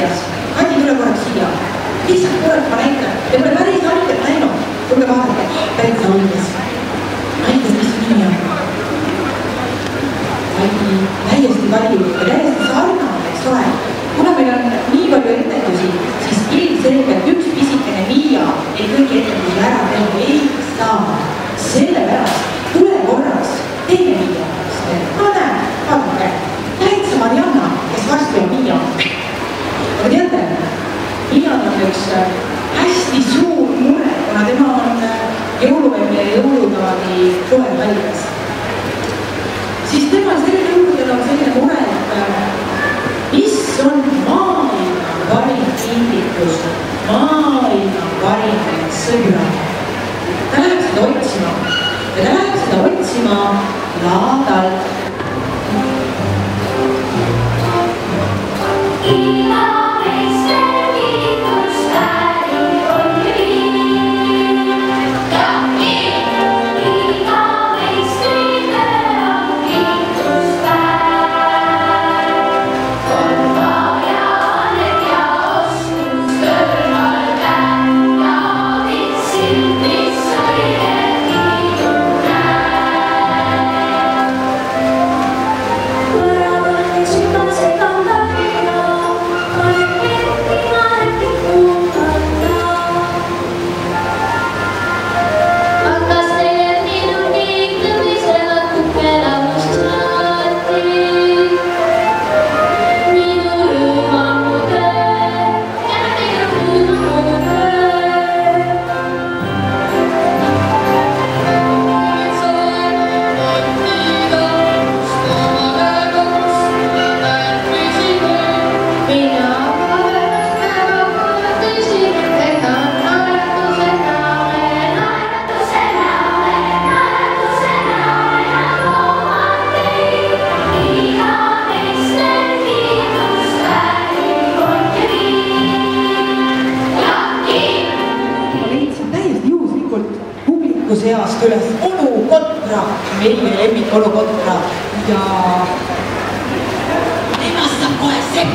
Indias. Kadi, tule korraks siia. Lihtsalt korraks ma näitan. Te pole päris haiget näinud. Tulge vaadake. Täitsa Indias. Näitas, mis nimi on. Täiesti kalju ja täiesti sarnane, eks ole. Kuna meil on nii palju etendusi, siis ilmselgelt üks pisikene Miia ei kõigi etendusi ära teha ei saa. Sellepärast tule korraks teine Miia. Ma näen, vaadake, täitsa Marianna, kes varsti on Miia. Aga teate, Miial on üks hästi suur mure, kuna tema on jõuluemmi ja jõuludaadi kohe haiges. Siis tema selline juurde on selline mure, et mis on maailma parim kingitus, maailma parim sõbra. Ta läheb seda otsima ja ta läheb seda otsima laadalt. Seast üles olukotra, meie lemmik olukotra ja temast saab kohe sepp.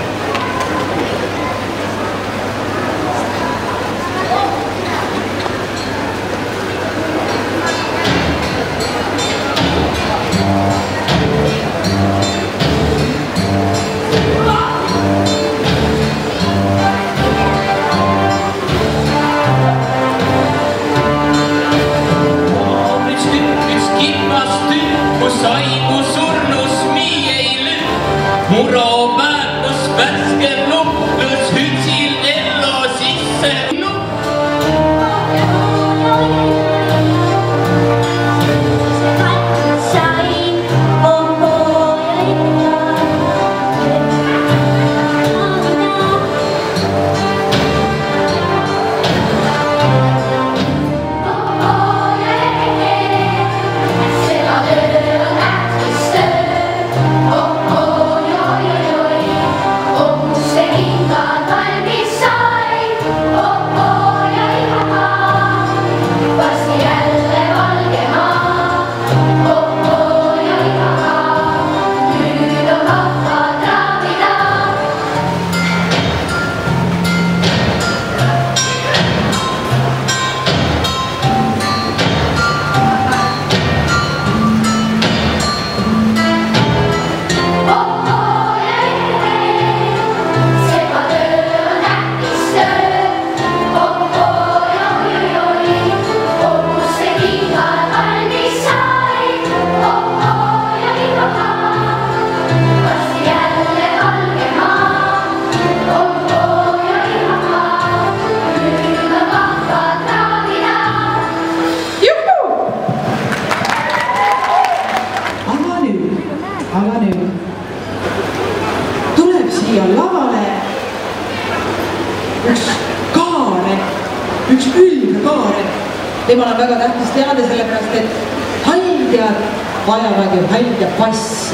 Üks ülge kaaren. Temal on väga tähtis teada sellepärast, et haljad vajavad ju halja passi.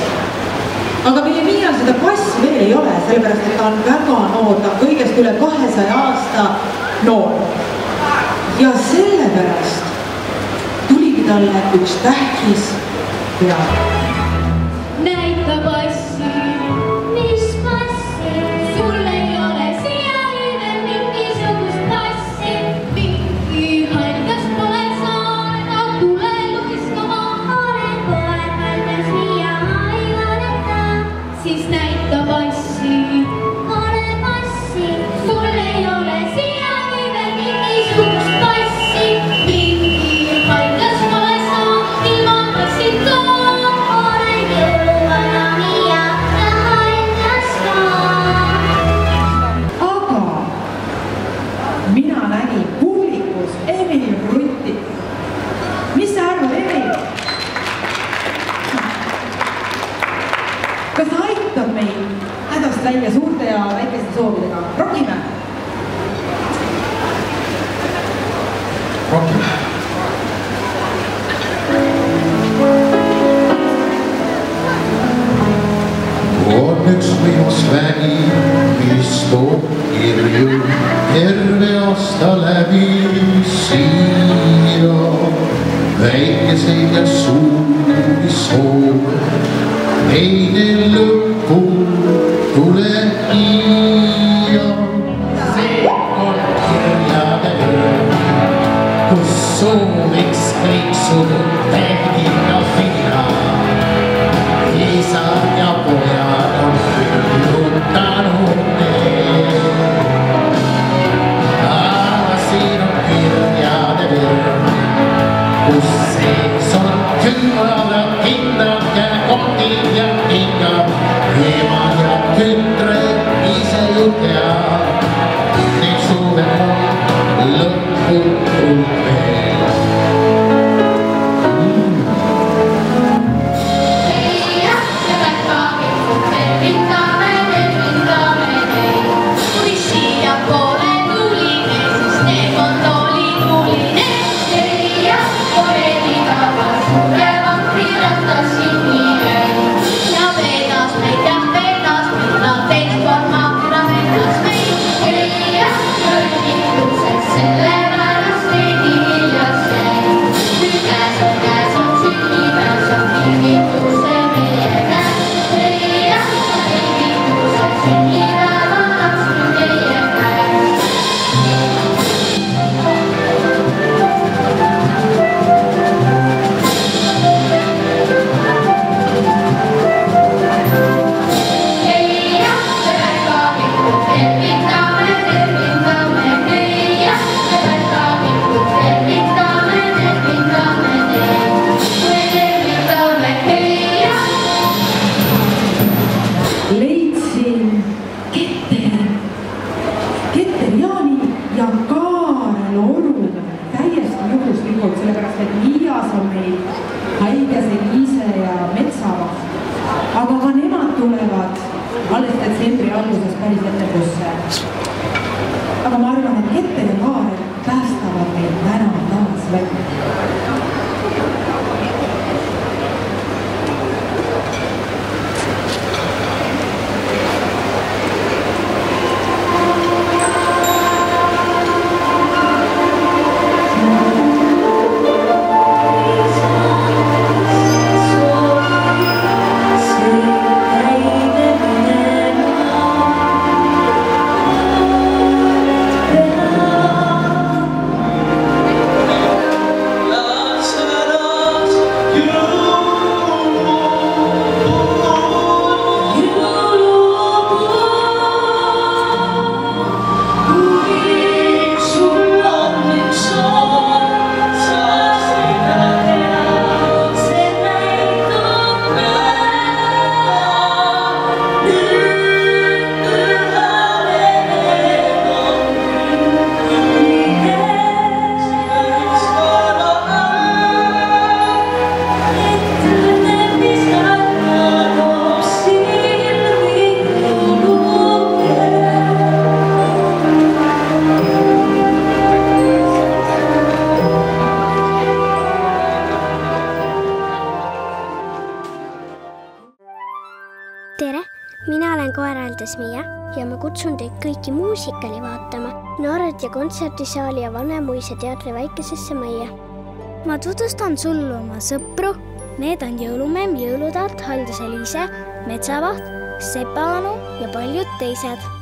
Aga meie Miial seda passi veel ei ole, sellepärast, et ta on väga noor, ta on kõigest üle 200 aasta noor. Ja sellepärast tuligi talle üks tähtis peale. Näita passi, mis passi, sul ei välja suurte ja väikeste soovidega. Rokime! Rokime! On üks võimas vägi, mis toob kirju terve aasta läbi siia. Väikeseid ja suuri soove, neile lõppu tuleb iia. See on kirjade öö, kus sooviks kõik sudud tähtiga finna. Isad ja pojad on kirjutanud need. Aga siin on kirjade öö, kus sees on külmada kindad ja kotid ja kingad. Emad ja tütred ise ju teab, need suvel on lõputult veel. Aga ma arvan, et Keter ja Kaarel päästavad meid täna taas välja. Tere, mina olen koeraaldas Miia ja ma kutsun teid kõiki muusikali vaatama Noored ja kontserdisaali ja Vanemuise teatri väikesesse majja. Ma tutvustan sulle oma sõpru. Need on jõulumemm, jõulutaat, Haldus Eliise, Metsavaht, Sepa Anu ja paljud teised.